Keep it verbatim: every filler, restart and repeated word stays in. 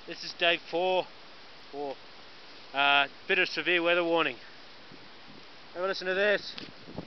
This is day four, four. Uh, bit of severe weather warning. Have a listen to this.